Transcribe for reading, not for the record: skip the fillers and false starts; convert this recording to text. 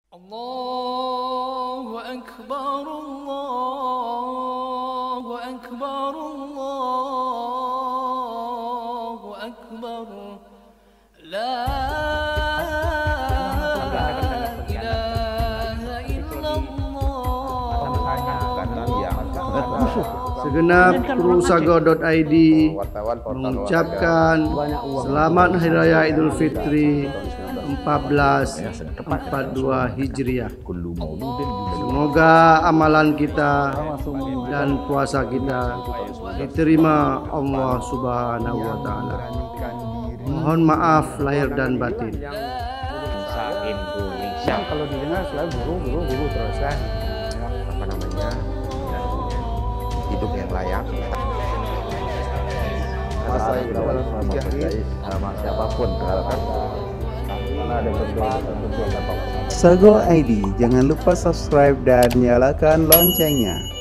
Allahu Akbar, Allahu Akbar, Allahu Akbar. La ilaha illallah. Segenap kru sago.id mengucapkan selamat Hari Raya Idul Fitri 1442 Hijriah. Semoga amalan kita dan puasa kita diterima Allah Subhanahu wa Ta'ala. Mohon maaf lahir dan batin. Indonesia kalau didengar selalu guru terus kan, apa namanya, hidup yang layak. Masa sama siapapun kan ada betul. Sago ID, jangan lupa subscribe dan nyalakan loncengnya.